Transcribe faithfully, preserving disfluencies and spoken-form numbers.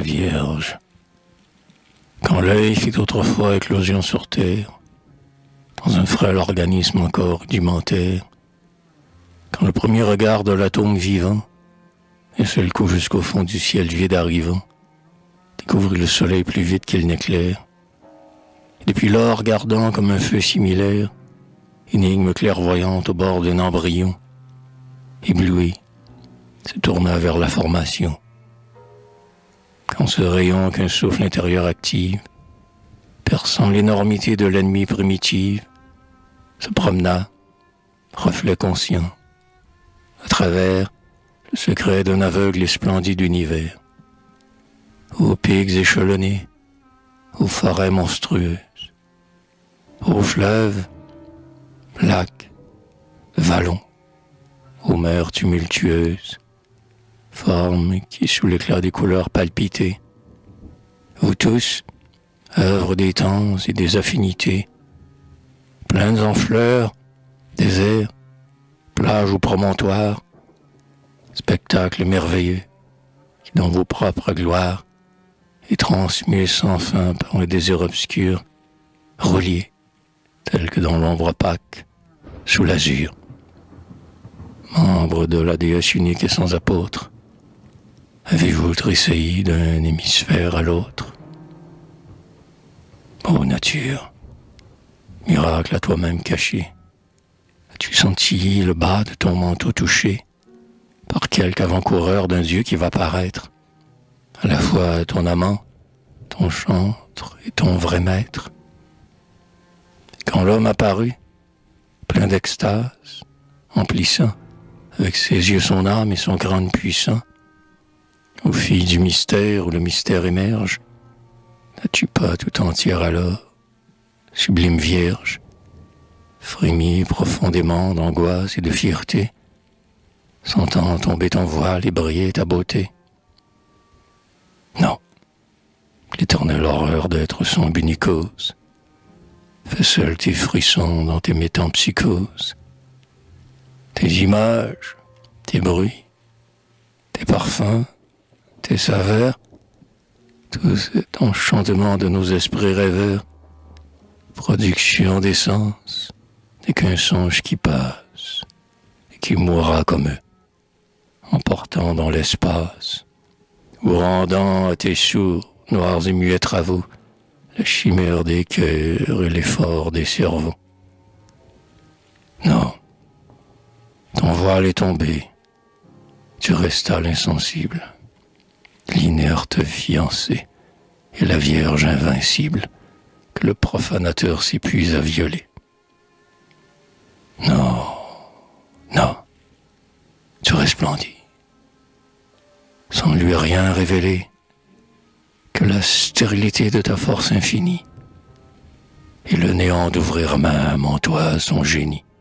Vierge. Quand l'œil fit autrefois éclosion sur terre, dans un frêle organisme encore rudimentaire, quand le premier regard de l'atome vivant, et seul coup jusqu'au fond du ciel vide arrivant, découvrit le soleil plus vite qu'il n'éclaire, et depuis lors regardant comme un feu similaire, énigme clairvoyante au bord d'un embryon, ébloui, se tourna vers la formation. Quand ce rayon qu'un souffle intérieur active, perçant l'énormité de l'ennemi primitive, se promena, reflet conscient, à travers le secret d'un aveugle et splendide univers, aux pics échelonnés, aux forêts monstrueuses, aux fleuves, lacs, vallons, aux mers tumultueuses, formes qui sous l'éclat des couleurs palpitaient. Vous tous, œuvres des temps et des affinités, plaines en fleurs, déserts, plages ou promontoires, spectacles merveilleux qui dans vos propres gloires et transmués sans fin par un désir obscur, reliés, tels que dans l'ombre opaque, sous l'azur. Membres de la déesse unique et sans apôtre, avez-vous tressailli d'un hémisphère à l'autre? Ô nature, miracle à toi-même caché, as-tu senti le bas de ton manteau touché par quelque avant-coureur d'un Dieu qui va paraître, à la fois ton amant, ton chantre et ton vrai maître? Et quand l'homme apparut, plein d'extase, emplissant avec ses yeux son âme et son crâne puissant, ô fille du mystère où le mystère émerge, n'as-tu pas tout entière alors, sublime Vierge, frémi profondément d'angoisse et de fierté, sentant tomber ton voile et briller ta beauté? Non, l'éternelle horreur d'être sombre unicose fait seul tes frissons dans tes métampsychoses. Tes images, tes bruits, tes parfums, tes saveurs, tout cet enchantement de nos esprits rêveurs, production des sens, n'est qu'un songe qui passe et qui mourra comme eux, emportant dans l'espace, ou rendant à tes sourds, noirs et muets travaux, la chimère des cœurs et l'effort des cerveaux. Non, ton voile est tombé, tu restas l'insensible, l'inerte fiancée et la Vierge invincible que le profanateur s'épuise à violer. Non, non, tu resplendis, sans lui rien révéler que la stérilité de ta force infinie et le néant d'ouvrir même en toi son génie.